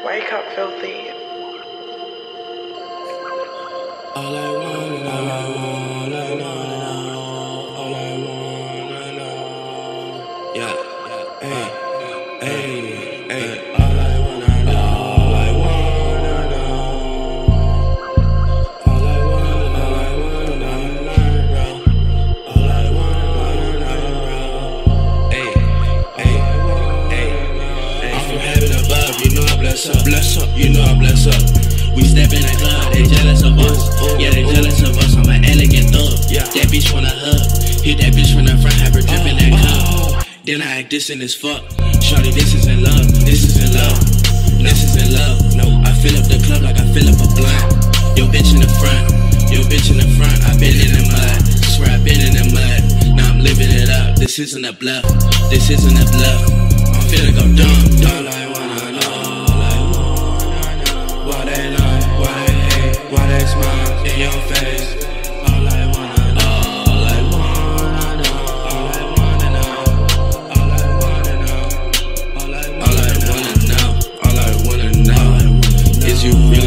Wake up, filthy. All I wanna know. Yeah, hey, all I wanna know. All I wanna know. All I wanna know. All I wanna know. I'm from heaven above, you know I bless up. Bless up, you know I bless up. We step in the club, they jealous of us. Yeah, they jealous of us. I'm an elegant thug. That bitch wanna hug. Hit that bitch from the front, have her drippin' that cup. Then I act distant as fuck. Shorty, this isn't love. This isn't love. This isn't love. No, I fill up the club like I fill up a blunt. Yo, bitch in the front. Yo, bitch in the front. I been in the mud. Swear I been in the mud. Now I'm living it up. This isn't a bluff. This isn't a bluff. I'm finna go dumb. All I wanna know. Why they lie? Why they hate? Why they smile in your face? All I wanna know. All I wanna know. All I wanna know. All I wanna know. All I wanna know. All I wanna know. Is you really